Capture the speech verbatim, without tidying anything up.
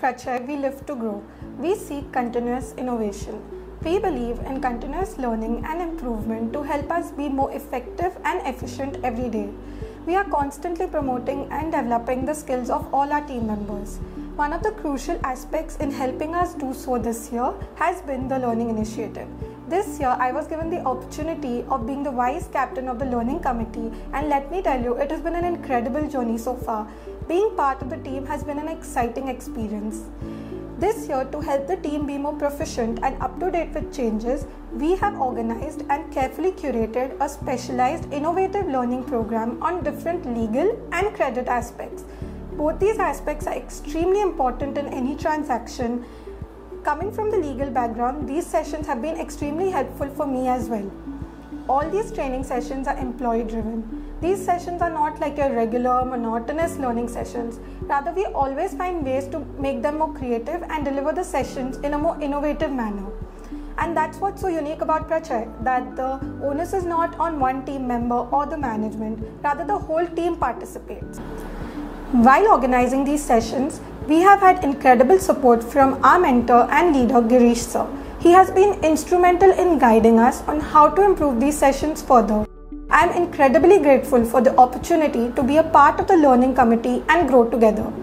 Prachay, we live to grow. We seek continuous innovation. We believe in continuous learning and improvement to help us be more effective and efficient every day. We are constantly promoting and developing the skills of all our team members. One of the crucial aspects in helping us do so this year has been the Learning Initiative. This year, I was given the opportunity of being the Vice Captain of the Learning Committee, and let me tell you, it has been an incredible journey so far. Being part of the team has been an exciting experience. This year, to help the team be more proficient and up to date with changes, we have organized and carefully curated a specialized innovative learning program on different legal and credit aspects. Both these aspects are extremely important in any transaction. Coming from the legal background, these sessions have been extremely helpful for me as well. All these training sessions are employee driven. These sessions are not like your regular monotonous learning sessions. Rather, we always find ways to make them more creative and deliver the sessions in a more innovative manner. And that's what's so unique about Prachay, that the onus is not on one team member or the management, rather the whole team participates. While organizing these sessions, we have had incredible support from our mentor and leader Girish sir. He has been instrumental in guiding us on how to improve these sessions further. I am incredibly grateful for the opportunity to be a part of the learning committee and grow together.